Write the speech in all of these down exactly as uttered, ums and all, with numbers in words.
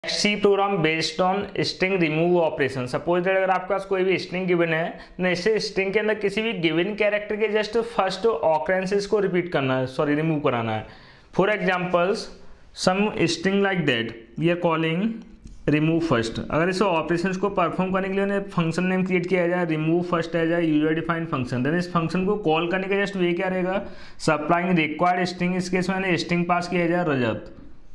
C program based on string remove operation. Suppose that अगर आपके पास कोई भी स्ट्रिंग गिवन है ना, इसे स्ट्रिंग के अंदर किसी भी गिवन कैरेक्टर के जस्ट फर्स्ट ऑकरेंसेस को रिपीट करना है, सॉरी रिमूव कराना है। For examples some string like that we are calling remove first. अगर इस ऑपरेशंस को परफॉर्म करने के लिए उन्हें फंक्शन नेम क्रिएट किया जाए remove first as a user defined function, then इस फंक्शन को कॉल करने का जस्ट वे क्या रहेगा, सप्लाइंग रिक्वायर्ड स्ट्रिंग। इस केस में स्ट्रिंग पास किया जाए रजत,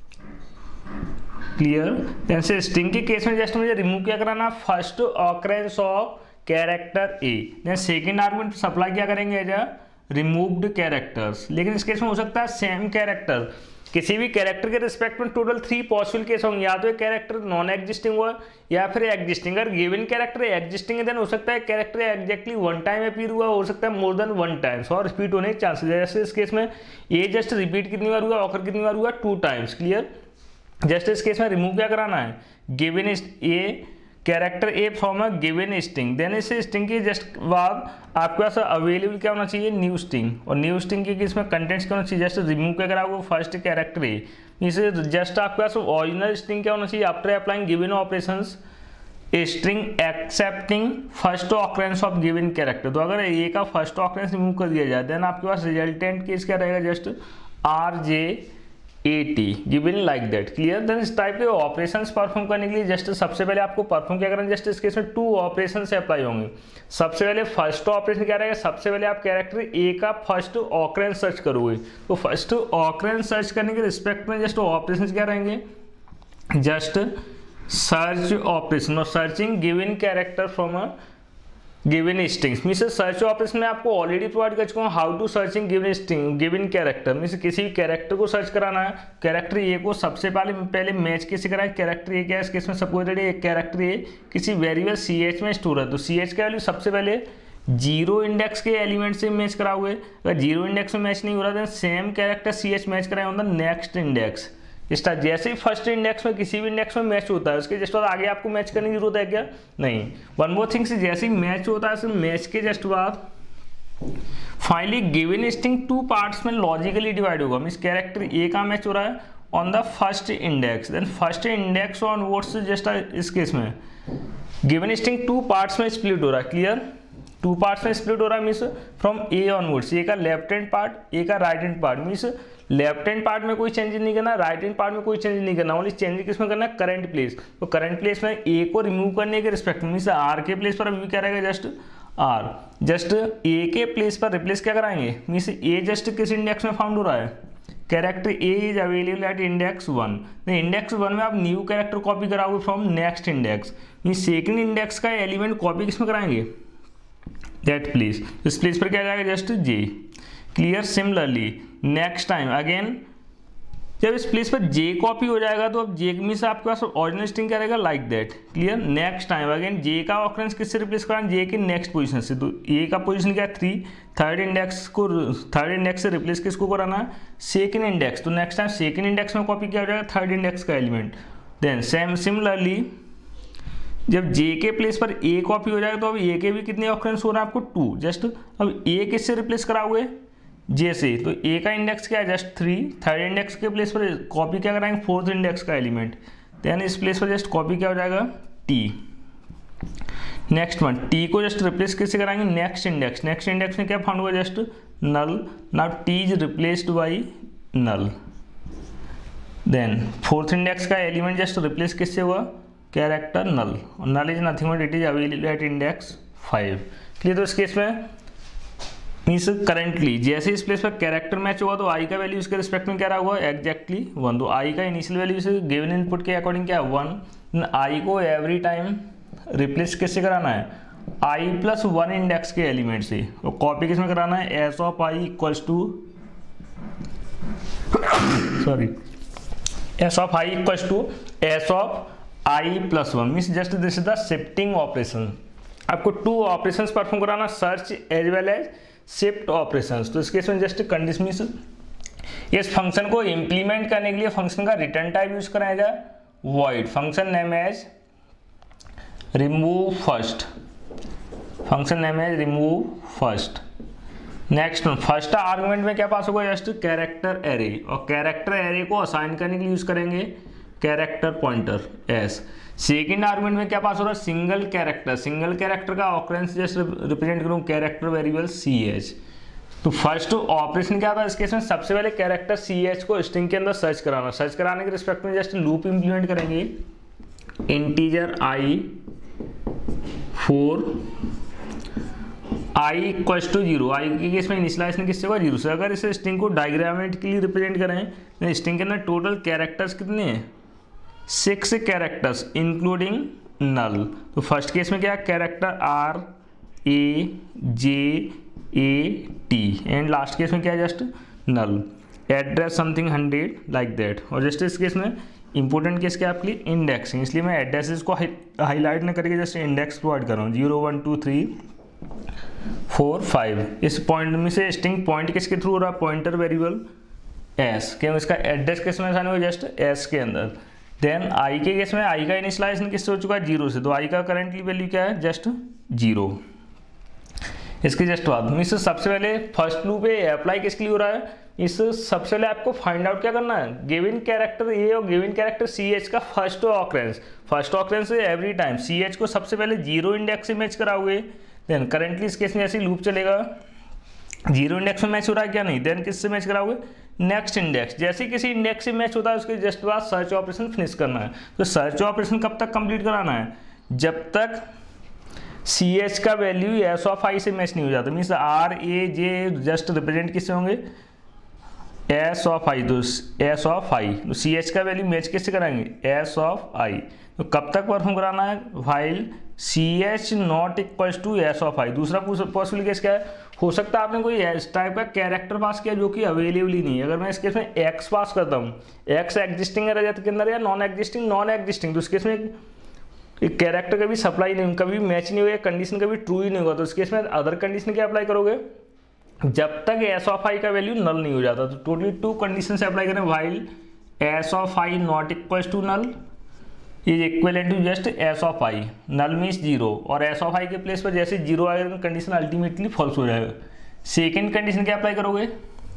क्लियर। देन से स्ट्रिंग के केस में जस्ट मुझे रिमूव क्या कराना, first occurrence of character A. Then second argument supply क्या करेंगे एज अ रिमूव्ड कैरेक्टर्स। लेकिन इस केस में हो सकता है सेम कैरेक्टर किसी भी कैरेक्टर के रिस्पेक्ट में टोटल थ्री पॉसिबल केस होंगे, या तो एक कैरेक्टर नॉन एग्जिस्टिंग हुआ या फिर एग्जिस्टिंग। अगर गिवन कैरेक्टर एग्जिस्टिंग है देन हो सकता है character exactly one time appear हुआ, हो सकता है मोर देन वन टाइम्स और रिपीट होने के चांसेस। जैसे इस केस में ये जस्ट रिपीट कितनी बार हुआ, ऑकर कितनी बार हुआ, टू टाइम्स, क्लियर। जस्ट इस केस में रिमूव क्या कराना है, given a character A from a given string. Then इस स्ट्रिंग के जस्ट बाद आपके पास अवेलेबल क्या होना चाहिए, न्यू स्ट्रिंग। और न्यू स्ट्रिंग के केस में कंटेंट्स क्या होना चाहिए, जस्ट रिमूव क्या करा वो फर्स्ट कैरेक्टर ए। इसे जस्ट आपके पास ओरिजिनल स्ट्रिंग क्या होना चाहिए, after applying given operations a string excepting first occurrence of given character. तो अगर ए का फर्स्ट ऑकरेंस रिमूव कर दिया जाए देन आपके पास रिजल्टेंट केस क्या रहेगा, just R J A T given like that, clear. Then इस टाइप के ऑपरेशंस परफॉर्म करने के लिए जस्ट सबसे पहले आपको परफॉर्म क्या करना है, जस्ट इस केस में टू ऑपरेशन से अप्लाई होंगे। सबसे पहले फर्स्ट ऑपरेशन क्या रहेगा, सबसे पहले आप कैरेक्टर ए का फर्स्ट ऑकरेंस सर्च करोगे। तो फर्स्ट ऑकरेंस सर्च करने के रिस्पेक्ट में जस्ट ऑपरेशन क्या रहेंगे, जस्ट सर्च ऑपरेशन और searching given character from a given strings. Means search operation में आपको ऑलरेडी प्रोवाइड कर चुका हूँ how to searching given string given character. Means किसी भी कैरेक्टर को सर्च कराना है, कैरेक्टर ए को सबसे पहले पहले मैच कैसे कराएं, कैरेक्टर ए क्या है, इस केस में सपोज दैट एक कैरेक्टर ए किसी वेरिएबल सी एच में स्टोर है, तो सी एच का वैल्यू सबसे पहले जीरो इंडेक्स के एलिमेंट से मैच कराओगे। अगर जीरो इंडेक्स में मैच नहीं हो रहा then same character C H match कराए ऑन द नेक्स्ट इंडेक्स। इस जैसे ही फर्स्ट इंडेक्स में किसी भी इंडेक्स में मैच होता है उसके जस्ट बाद आगे आपको मैच करने की जरूरत है क्या, नहीं। वन मोर थिंग से जैसे ही मैच होता है मैच के जस्ट बाद finally given string two parts में लॉजिकली डिवाइड होगा। मीन्स कैरेक्टर ए का मैच हो रहा है on the first index, then first index on words just इस केस में गिवन स्ट्रिंग टू पार्ट्स में स्प्लिट हो रहा है, क्लियर। टू पार्ट्स में स्प्लिट हो रहा है means from A onwards, A का लेफ्ट हैंड पार्ट, ए का right hand part. Means left hand part में कोई चेंज नहीं करना, राइट हैंड पार्ट में कोई चेंज नहीं करना, ओनली चेंज किस में करना है, करंट प्लेस। तो करंट प्लेस में ए को रिमूव करने के रिस्पेक्ट में मीन्स आर के प्लेस पर अभी क्या रहेगा, जस्ट आर। जस्ट ए के प्लेस पर रिप्लेस क्या कराएंगे, मीन्स ए जस्ट किस इंडेक्स में फाउंड हो रहा है, character A is available at index one. Index one में आप न्यू कैरेक्टर कॉपी कराओगे from next index. Means second index का एलिमेंट कॉपी किस में कराएंगे, दैट प्लेस। इस प्लेस पर क्या जाएगा, just J, clear. Similarly next time again जब इस प्लेस पर जे कॉपी हो जाएगा तो अब जे मीन्स आपके पास ओरिजिनल स्ट्रिंग क्या रहेगा, like that, clear. Next time again J का ऑकरेंस किससे रिप्लेस कराना, जे के नेक्स्ट पोजीशन से। तो ए का पोजीशन क्या है, थ्री, थर्ड इंडेक्स को थर्ड इंडेक्स से रिप्लेस किसको कराना है, सेकंड इंडेक्स। तो नेक्स्ट टाइम सेकंड इंडेक्स में कॉपी क्या हो जाएगा, थर्ड इंडेक्स का एलिमेंट। देन सेम सिमिलरली जब जे के प्लेस पर ए कॉपी हो जाएगा तो अब ए के भी कितने ऑकरेंस हो रहा है आपको, टू। जस्ट अब ए किससे रिप्लेस कराओगे, जे से। तो ए का इंडेक्स क्या है, जस्ट थ्री, थर्ड इंडेक्स के प्लेस पर कॉपी क्या कराएंगे, फोर्थ इंडेक्स का एलिमेंट। देन इस प्लेस पर जस्ट कॉपी क्या हो जाएगा, टी। नेक्स्ट वन टी को जस्ट रिप्लेस किससे कराएंगे, नेक्स्ट इंडेक्स। नेक्स्ट इंडेक्स में क्या फाउंड हुआ, just null. Now T is replaced by null. Then fourth index का एलिमेंट जस्ट रिप्लेस किससे हुआ, character null. Null is nothing but it is available at index five, clear. तो इस case में means currently जैसे इस place पर character match हुआ तो आई का वैल्यू इसके रिस्पेक्ट में क्या रहा हुआ, एक्जैक्टली वन। तो आई का इनिशियल वैल्यू से गिवन इनपुट के अकॉर्डिंग क्या है, वन। आई को एवरी टाइम रिप्लेस किससे कराना है, आई प्लस वन इंडेक्स के एलिमेंट से। तो कॉपी किस में कराना है, S of I equals to sorry S of I equals to S of I plus one. Means just this is the shifting operation. आपको टू ऑपरेशंस परफॉर्म कराना, search as well as shift operations. तो इस case में just condition इस function को implement करने के लिए फंक्शन का रिटर्न टाइप यूज कराया जाए void, function name as remove first, function name as remove first. Next first argument में क्या पास होगा, जस्ट कैरेक्टर एरे। और कैरेक्टर एरे को असाइन करने के लिए यूज करेंगे character pointer S. Second argument में क्या पास हो रहा है, सिंगल कैरेक्टर, सिंगल कैरेक्टर का ऑकरेंस जस्ट रिप्रेजेंट करूँ कैरेक्टर वेरिएबल सी एच। तो फर्स्ट ऑपरेशन क्या था इस केस में, सबसे पहले कैरेक्टर सी एच को स्ट्रिंग के अंदर सर्च कराना, सर्च कराने के रिस्पेक्ट में जस्ट लूप इंप्लीमेंट करेंगे, integer I for I equals to zero, I के केस में इनिशियलाइजेशन किससे होगा, जीरो से। अगर इसे स्ट्रिंग को डायग्रामेटिकली रिप्रेजेंट करें तो स्ट्रिंग के अंदर टोटल कैरेक्टर्स कितने हैं, सिक्स कैरेक्टर्स इंक्लूडिंग नल। तो फर्स्ट केस में क्या है, character R A J A T, and last case में क्या है, just null. Address something hundred like that. और जस्ट इस केस में इंपॉर्टेंट केस क्या है आपके लिए, इंडेक्सिंग, इसलिए मैं एड्रेसेस को हाईलाइट ना करके जस्ट इंडेक्स प्रोवाइड कर रहा हूँ, zero one two three four five. इस पॉइंट में से स्ट्रिंग पॉइंट किसके थ्रू हो रहा है, पॉइंटर वेरिएबल एस, क्यों इसका एड्रेस किस में आसानी हो, जस्ट एस के अंदर। देन आई के केस में आई का इनिशियलाइजेशन किससे हो चुका है, जीरो से, तो आई का करेंटली वैल्यू क्या है, जस्ट जीरो। इसके जस्ट बाद मीन्स सबसे पहले फर्स्ट लूप पे अप्लाई किसके लिए हो रहा है, इस सबसे पहले आपको फाइंड आउट क्या करना है, गिवन कैरेक्टर ए और गिवन कैरेक्टर सी एच का first occurrence, first occurrence every time C H को सबसे पहले जीरो इंडेक्स से मैच कराओगे। देन करेंटली इस केस में ऐसे लूप चलेगा, जीरो इंडेक्स में मैच हो रहा है क्या, नहीं, देन किससे मैच कराओगे, नेक्स्ट इंडेक्स, जैसे ही किसी इंडेक्स से मैच होता है उसके जस्ट बाद सर्च ऑपरेशन फिनिश करना है। तो सर्च ऑपरेशन कब तक कंप्लीट कराना है, जब तक सी एच का वैल्यू एस ऑफ आई से मैच नहीं हो जाता, means R A J just represent किससे होंगे, एस ऑफ आई, तो एस ऑफ आई, तो सी एच का वैल्यू मैच किससे कराएंगे, एस ऑफ आई। तो कब तक परफॉर्म कराना है, while C H not equals to S of I. दूसरा पॉसिबल केस क्या है, हो सकता है आपने कोई इस टाइप का कैरेक्टर पास किया जो कि अवेलेबल ही नहीं है। अगर मैं इस केस में एक्स पास करता हूँ, एक्स एग्जिस्टिंग है रजत के अंदर या नॉन एग्जिस्टिंग, नॉन एग्जिस्टिंग, तो इस केस में एक कैरेक्टर कभी सप्लाई नहीं, कभी मैच नहीं होगा, कंडीशन कभी ट्रू ही नहीं होगा। तो इस केस में अदर कंडीशन क्या अप्लाई करोगे, जब तक एस ऑफ आई का वैल्यू नल नहीं हो जाता। तो टोटली टू कंडीशन से अप्लाई करें, while S of I not equals to null is equivalent to just S of I, null means zero, और एस ऑफ आई के प्लेस पर जैसे जीरो आएगा कंडीशन अल्टीमेटली फॉल्स हो जाएगा। सेकेंड कंडीशन क्या अप्लाई करोगे,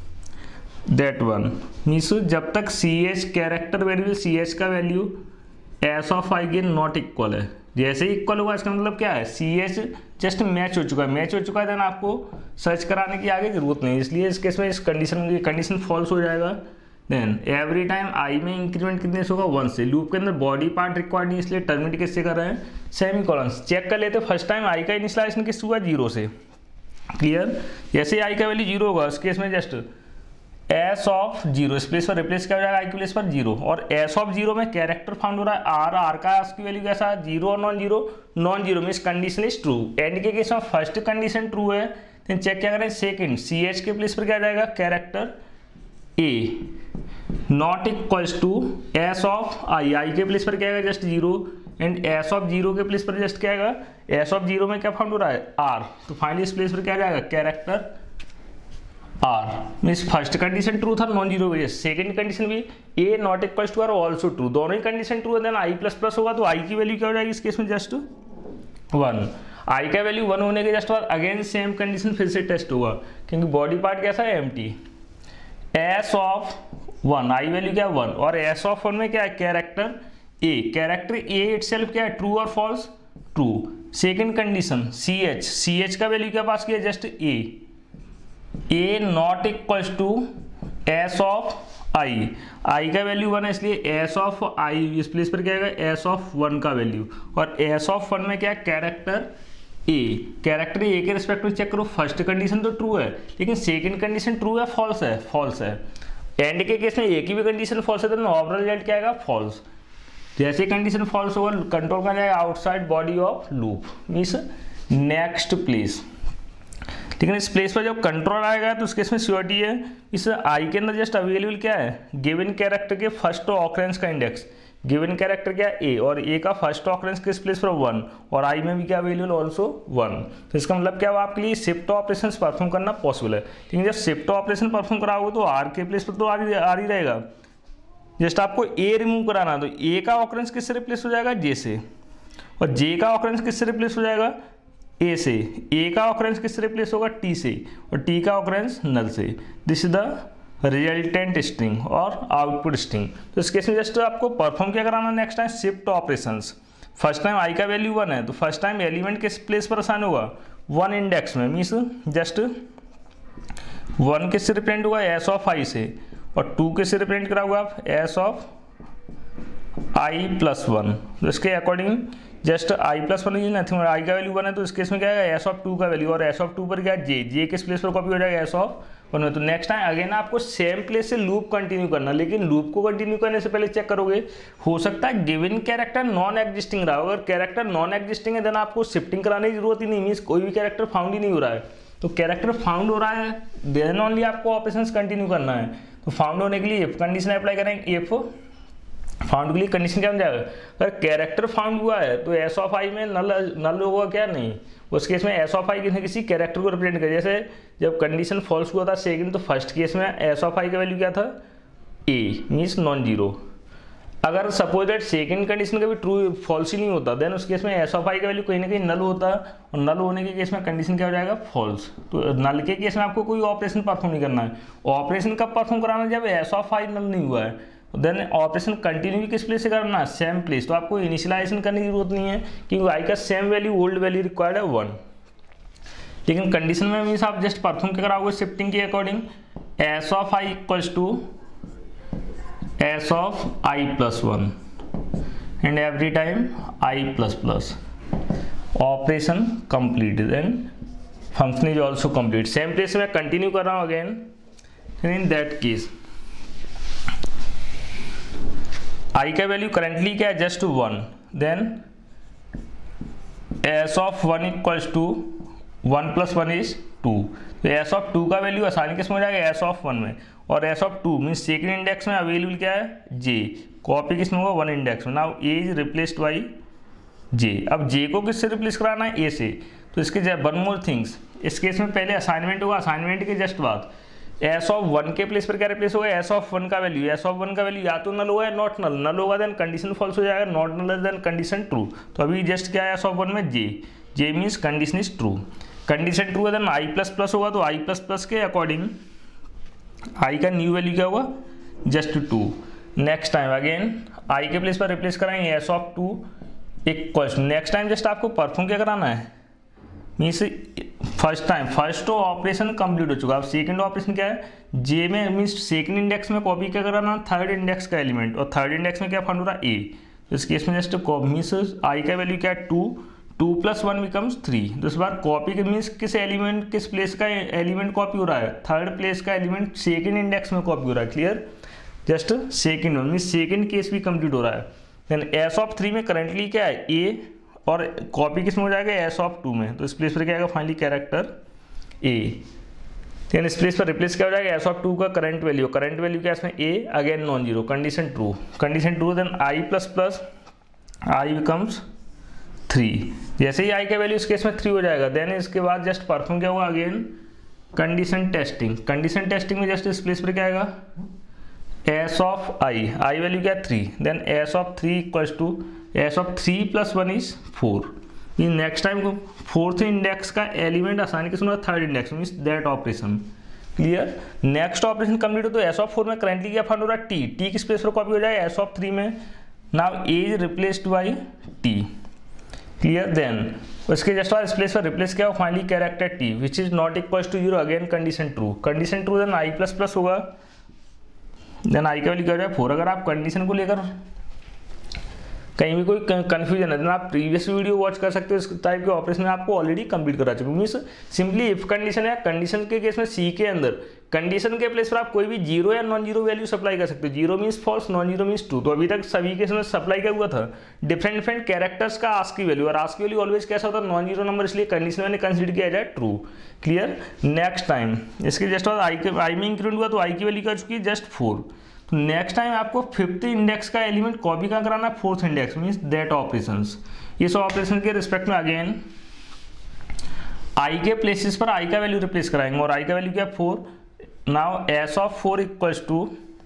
दैट वन मीन्स जब तक C H character variable C H का वैल्यू एस ऑफ आई के नॉट इक्वल है, जैसे ही इक्वल होगा इसका मतलब क्या है, सी एच जस्ट मैच हो चुका है, मैच हो चुका है, देन आपको सर्च कराने की आगे जरूरत नहीं, इसलिए इस केस में इस कंडीशन कंडीशन फॉल्स हो जाएगा। देन एवरी टाइम आई में इंक्रीमेंट कितने से होगा, वन से। लूप के अंदर बॉडी पार्ट रिक्वायर्ड नहीं, इसलिए टर्मिनेट किससे कर रहे हैं, सेमी कॉलन्स। चेक कर लेते फर्स्ट टाइम आई का इनिशियलाइजेशन किससे हुआ, जीरो से, क्लियर। जैसे ही आई का वैल्यू जीरो होगा उस केस में जस्ट एस ऑफ जीरो, इस प्लेस पर रिप्लेस क्या हो जाएगा, आई के प्लेस पर जीरो, और एस ऑफ जीरो में कैरेक्टर फाउंड हो रहा है आर, आर का उसकी वैल्यू कैसा है, जीरो और non zero, non zero means condition is true. And के केस में फर्स्ट कंडीशन ट्रू है, देन चेक क्या करें, सेकंड सी एच के प्लेस पर क्या जाएगा, character A not equals to S of I, I के प्लेस पर क्या आएगा, just zero, and S of zero के प्लेस पर जस्ट क्या आएगा, एस ऑफ जीरो में क्या फाउंड हो रहा है, आर, तो फाइनली इस प्लेस पर क्या जाएगा, character R. Means first condition true था नॉन जीरो वजह, सेकंड कंडीशन भी A not equals to R also true, दोनों ही कंडीशन ट्रू है। देन आई प्लस प्लस होगा तो आई की वैल्यू क्या हो जाएगी इस केस में, जस्ट वन। आई का वैल्यू वन होने के जस्ट बाद अगेन सेम कंडीशन फिर से टेस्ट होगा, क्योंकि बॉडी पार्ट कैसा है, empty. S of one, I value क्या है वन, और एस ऑफ वन में क्या है, character A, character A itself क्या है, ट्रू और false, true. Second condition C H, C H का वैल्यू क्या पास किया, just A, A not equals to S of I, I का वैल्यू वन है इसलिए एस ऑफ आई, इस प्लेस पर क्या आएगा, एस ऑफ वन का वैल्यू, और एस ऑफ वन में क्या है, कैरेक्टर ए, कैरेक्टर ए के रिस्पेक्ट में चेक करो, फर्स्ट कंडीशन तो ट्रू है लेकिन सेकंड कंडीशन ट्रू है, फॉल्स है, फॉल्स है। एंड के केस में ए की भी कंडीशन फॉल्स है, तो ओवरऑल रिजल्ट क्या आएगा, फॉल्स। जैसे कंडीशन फॉल्स होगा कंट्रोल का जाएगा outside body of loop, means next place. लेकिन इस प्लेस पर जब कंट्रोल आएगा तो उसके इसमें श्योरिटी है, इस आई के अंदर जस्ट अवेलेबल क्या है, गिवन कैरेक्टर के फर्स्ट ऑकरेंस का इंडेक्स, गिवन कैरेक्टर क्या ए, और ए का फर्स्ट ऑकरेंस किस प्लेस पर वन, और आई में भी क्या अवेलेबल ऑल्सो वन। तो इसका मतलब क्या हुआ, आपके लिए शिफ्ट ऑपरेशन परफॉर्म करना पॉसिबल है। लेकिन जब शिफ्ट ऑपरेशन परफॉर्म कराओगे तो आर के प्लेस पर तो आर ही रहेगा, जस्ट आपको ए रिमूव कराना, तो ए का ऑकरेंस किससे रिप्लेस हो जाएगा, जे से, और जे का ऑकरेंस किससे रिप्लेस हो जाएगा, ए से। ए का ऑकरेंस किससे रिप्लेस होगा, टी से, और टी का ऑकरेंस नल से। This is the resultant string और आउटपुट स्ट्रिंग। तो इस केस में जस्ट आपको परफॉर्म क्या कराना, next time shift operations. First time I का वैल्यू वन है तो फर्स्ट टाइम एलिमेंट किस प्लेस पर असाइन होगा, वन इंडेक्स में, मीन्स जस्ट वन किससे रिप्रेजेंट होगा, एस ऑफ आई से, और टू किससे रिप्रेजेंट करा होगा आप, S of I plus one. तो इसके according just I plus one is nothing, I का वैल्यू वन है तो इस केस में क्या है, एस ऑफ टू का वैल्यू, और एस ऑफ टू पर क्या है, जे, जे किस प्लेस पर कॉपी हो जाएगा, एस ऑफ वन में। तो नेक्स्ट टाइम अगेन आपको सेम प्लेस से लूप कंटिन्यू करना, लेकिन लूप को कंटिन्यू करने से पहले चेक करोगे, हो सकता है गिवन कैरेक्टर नॉन एग्जिस्टिंग रहा हो। अगर कैरेक्टर नॉन एग्जिस्टिंग है देन आपको शिफ्टिंग कराने की जरूरत ही नहीं, मीन्स कोई भी कैरेक्टर फाउंड ही नहीं हो रहा है। तो कैरेक्टर फाउंड हो रहा है देन ओनली आपको ऑपरेशंस कंटिन्यू करना है। तो फाउंड होने के लिए इफ कंडीशन अप्लाई करेंगे, इफ फाउंड के लिए कंडीशन क्या बन जाएगा, अगर कैरेक्टर फाउंड हुआ है तो एस ऑफ आई में नल नल होगा क्या, नहीं, उस केस में एस ऑफ आई किसी किसी कैरेक्टर को रिप्रेजेंट करे। जैसे जब कंडीशन फॉल्स हुआ था सेकंड, तो फर्स्ट केस में एस ऑफ आई का वैल्यू क्या था, ए, मीन्स नॉन जीरो। अगर सपोज दैट सेकंड कंडीशन का भी ट्रू फॉल्स ही नहीं होता देन उस केस में एस ऑफ आई का वैल्यू कहीं ना कहीं नल होता, और नल होने के केस में कंडीशन क्या हो जाएगा, फॉल्स। तो नल के केस में आपको कोई ऑपरेशन परफॉर्म नहीं करना है। ऑपरेशन कब परफॉर्म कराना है, जब एस ऑफ आई नल नहीं हुआ है, देन ऑपरेशन कंटिन्यू किस प्लेस से करना है, सेम प्लेस। तो आपको इनिशियलाइजेशन करने की जरूरत नहीं है क्योंकि आई का same value old value required है वन। लेकिन कंडीशन में मीन्स आप जस्ट परफॉर्म क्या कराओगे, शिफ्टिंग के according S of I equals to S of I plus one and every time I plus plus, operation complete, then function is also complete. Same place में continue कर रहा हूँ again, in that case I का value currently क्या है, just one, then S of one equals to one plus one is two. तो S of two का value आसानी किस में हो जाएगा, एस ऑफ वन में, और S of two means second index में अवेलेबल क्या है, जे, कॉपी किस में होगा, वन इंडेक्स में। Now A is replaced by J. अब जे को किससे रिप्लेस कराना है, ए से। तो इसके वन मोर थिंग्स, इस केस में पहले असाइनमेंट होगा, असाइनमेंट के जस्ट बाद एस ऑफ वन के प्लेस पर क्या रिप्लेस होगा, एस ऑफ वन का वैल्यू। एस ऑफ वन का वैल्यू या तो नल होगा या नॉट नल, नल होगा देन कंडीशन फॉल्स हो जाएगा, not null then condition true. तो अभी जस्ट क्या है, एस ऑफ वन में J, J means condition is true, condition true है देन आई प्लस प्लस होगा, तो आई प्लस प्लस के अकॉर्डिंग आई का न्यू वैल्यू क्या होगा, just two. Next time again I के प्लेस पर रिप्लेस कराएंगे S of two equals, next time just आपको परफॉर्म क्या कराना है, means first time first operation complete हो चुका। अब सेकंड ऑपरेशन क्या है, जे में मीन्स सेकंड इंडेक्स में कॉपी क्या कराना, थर्ड इंडेक्स का एलिमेंट, और थर्ड इंडेक्स में क्या फाउंड हो रहा है, ए। तो इस केस में जस्ट मीन्स आई का वैल्यू क्या है, two, two plus one becomes three. तो इस बार कॉपी के मीन्स किस एलिमेंट किस प्लेस का एलिमेंट कॉपी हो रहा है, थर्ड प्लेस का एलिमेंट सेकंड इंडेक्स में कॉपी हो रहा है, clear. Just second one means second case भी कंप्लीट हो रहा है। देन एस ऑफ थ्री में करंटली क्या है, ए, और कॉपी किस में हो जाएगा, एस ऑफ टू में। तो इस प्लेस पर क्या आएगा, फाइनली कैरेक्टर ए। देन इस प्लेस पर रिप्लेस क्या हो जाएगा, एस ऑफ टू का करंट वैल्यू, करंट वैल्यू क्या है इसमें, A, again non zero, condition true, condition true, then I plus plus I becomes three. जैसे ही आई का वैल्यू इस केस में थ्री हो जाएगा देन इसके बाद जस्ट परफॉर्म क्या हुआ, again condition testing, condition testing में जस्ट इस प्लेस पर क्या आएगा, S of I, I value क्या है three, then S of three equals to S of three plus one is four. Next time को फोर्थ इंडेक्स का एलिमेंट आसानी के सुना, third index means that operation, clear. Next operation complete हो तो S of four में currently क्या found हो रहा है, टी, टी किस प्लेस पर कॉपी हो जाएगा, एस ऑफ थ्री में। Now A is replaced by T, clear. Then उसके जस्ट बाद इस प्लेस पर रिप्लेस किया finally character T which is not equals to zero, again condition true, condition true then I plus plus होगा, then I का value क्या हो जाएगा फोर। अगर आप कंडीशन को लेकर कहीं भी कोई कंफ्यूजन है तो आप प्रीवियस वीडियो वॉच कर सकते हो, इस टाइप के ऑपरेशन में आपको ऑलरेडी कंप्लीट करा चुके। मीन्स सिंपली इफ कंडीशन है, कंडीशन के केस में सी के अंदर कंडीशन के प्लेस पर आप कोई भी जीरो या नॉन जीरो वैल्यू सप्लाई कर सकते हो, zero means false, non zero means true. तो अभी तक सभी केस में सप्लाई क्या हुआ था, डिफरेंट डिफरेंट कैरेक्टर्स का आस्क की वैल्यू, और आस्क की वैल्यू ऑलवेज कैसा होता है, नॉन जीरो नंबर, इसलिए कंडीशन मैंने कंसिडर किया जाए ट्रू, क्लियर। नेक्स्ट टाइम इसके जस्ट बाद आई के आई में इंक्रीमेंट हुआ तो आई की वैल्यू क्या चुकी है, जस्ट फोर। तो नेक्स्ट टाइम आपको फिफ्थ इंडेक्स का एलिमेंट कॉपी कहाँ कराना है, fourth index means that operations. ये सब ऑपरेशन के रिस्पेक्ट में अगेन आई के प्लेसेस पर आई का वैल्यू रिप्लेस कराएंगे, और आई का वैल्यू क्या है four. Now S of four equals to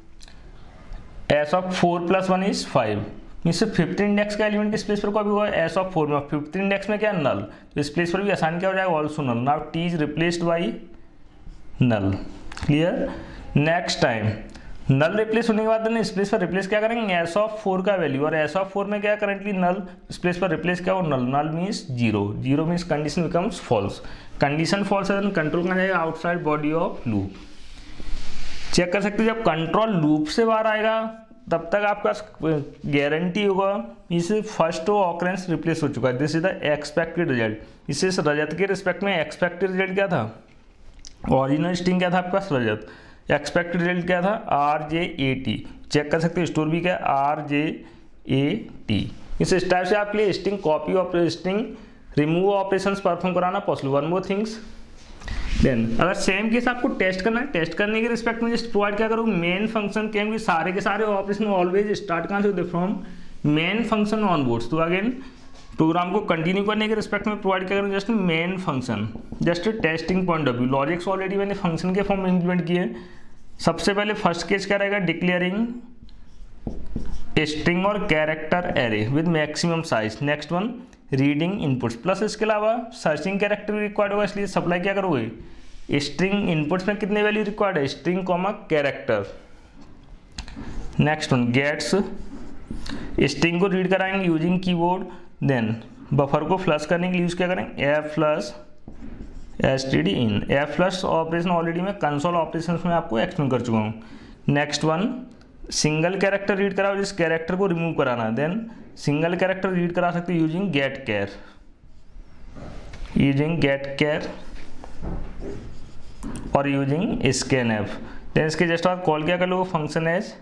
S of four plus one is five, means fifth index का एलिमेंट किस प्लेस पर कॉपी हुआ है, एस ऑफ फोर में, फिफ्थ इंडेक्स में क्या है, नल। तो इस प्लेस पर भी आसान क्या हो जाएगा, also null. Now T is replaced by null, clear. Next time null replace होने के बाद इस प्लेस पर रिप्लेस क्या करेंगे, एस ऑफ फोर का वैल्यू, और एस ऑफ फोर में क्या करंटली नल, इस प्लेस पर रिप्लेस क्या हो, null, null means zero, zero means condition becomes false, condition false है कंट्रोल का जाएगा outside body of loop. Check कर सकते हैं जब कंट्रोल लूप से बाहर आएगा तब तक आपका गारंटी होगा इस फर्स्ट ऑकरेंस रिप्लेस हो चुका है, this is the expected result. इसे रजत के रिस्पेक्ट में एक्सपेक्टेड रिजल्ट क्या था, ओरिजिनल स्ट्रिंग क्या था आपका रजत, एक्सपेक्टेड रिजल्ट क्या था R J A T. Check कर सकते हैं स्टोर भी क्या आर जे ए टी। इस टाइप से आपके लिए string copy of string remove operations perform कराना possible. One more things then अगर सेम केस आपको टेस्ट करना है, टेस्ट करने के रिस्पेक्ट में जस्ट प्रोवाइड क्या करूँ, मेन फंक्शन के सारे के सारे ऑपरेशन ऑलवेज स्टार्ट कहाँ से होते, फ्रॉम मेन फंक्शन ऑनवर्ड्स। तो अगेन प्रोग्राम को कंटिन्यू करने के रिस्पेक्ट में प्रोवाइड क्या करूँ, just main function, just testing point of view. Logics already मैंने फंक्शन के फॉर्म में इंप्लीमेंट किए। सबसे पहले फर्स्ट केस क्या रहेगा, डिक्लेयरिंग स्ट्रिंग और character array with maximum size. Next one reading inputs, plus इसके अलावा सर्चिंग कैरेक्टर भी रिक्वायर्ड होगा, इसलिए सप्लाई क्या करोगे, स्ट्रिंग इनपुट्स में कितने वैल्यू रिक्वायर्ड है, string comma character. Next one gets, string को रीड कराएंगे यूजिंग कीबोर्ड, देन बफर को फ्लश करने के लिए यूज क्या करेंगे, F flush S T D in. F flush operation already मैं कंसोल ऑपरेशन में आपको एक्सप्लेन कर चुका हूँ। Next one single character read कराओ, जिस कैरेक्टर को रिमूव कराना, देन सिंगल कैरेक्टर रीड करा सकते यूजिंग गेट केयर, यूजिंग गेट केयर और यूजिंग स्कैन एफ। देन इसके जस्ट बाद कॉल क्या कर लो, function as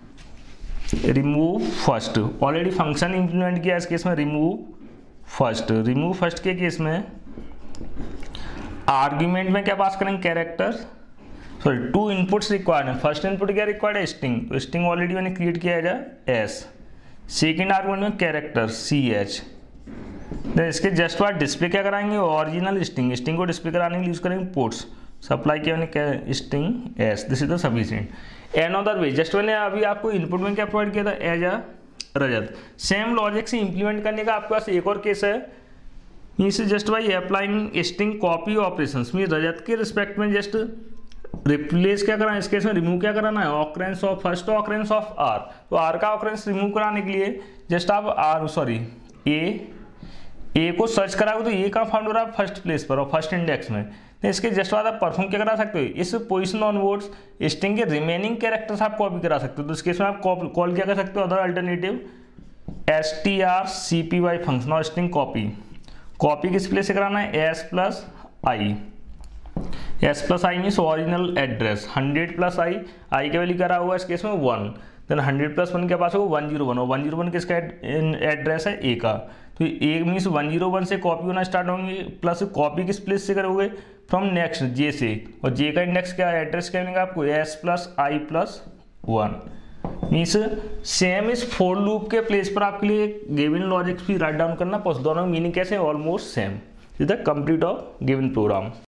remove first. Already function implement किया इस केस में रिमूव फर्स्ट। रिमूव फर्स्ट के केस में आर्ग्यूमेंट में क्या पास करेंगे, character, sorry two inputs required है। फर्स्ट इनपुट क्या रिक्वायर्ड है, स्ट्रिंग, तो स्ट्रिंग ऑलरेडी मैंने क्रिएट किया है एस। सेकेंड आर्गुमेंट में कैरेक्टर सी एच। देन इसके जस्ट बाद डिस्प्ले क्या कराएंगे, ओरिजिनल स्ट्रिंग, स्ट्रिंग को डिस्प्ले कराने के लिए यूज करेंगे पुट्स। सप्लाई किया मैंने string S, this is the sufficient. An other way, just मैंने अभी आपको इनपुट में क्या प्रोवाइड किया था, as a Rajat. Same logic से इंप्लीमेंट करने का आपके पास एक और केस है, means just by applying string copy operations, mean Rajat के रिस्पेक्ट में जस्ट रिप्लेस क्या कराना है, इस केस में रिमूव क्या कराना है, occurrence of first occurrence of R. तो आर का ऑकरेंस रिमूव कराने के लिए जस्ट आप आर सॉरी ए ए को सर्च कराओगे तो ये कहाँ फाउंड हो रहा है, फर्स्ट प्लेस पर और फर्स्ट इंडेक्स में। तो इसके जस्ट बाद आप परफॉर्म क्या करा सकते हो, इस पोजीशन ऑनवर्ड्स स्ट्रिंग के रिमेनिंग कैरेक्टर्स आप कॉपी करा सकते हो। तो इस केस में आप कॉल क्या कर सकते हो, other alternative S T R C P Y function और स्ट्रिंग कॉपी। कॉपी किस प्लेस से कराना है, S plus I, S plus I means original address, hundred plus I, I का वैल्यू करा हुआ है इस केस में one, then hundred plus one के पास होगा वन जीरो वन, और वन जीरो वन किसका एड्रेस है, ए का। तो A means one zero one से कॉपी होना स्टार्ट होंगे, प्लस कॉपी किस प्लेस से करोगे, फ्रॉम नेक्स्ट जे से, और जे का इंडेक्स क्या एड्रेस क्या मिलेगा आपको, S plus I plus one. Means same इस फोर लूप के प्लेस पर आपके लिए गिवन लॉजिक्स भी राइट डाउन करना पॉसिबल, दोनों मीनिंग कैसे almost same. Is the complete of given programme.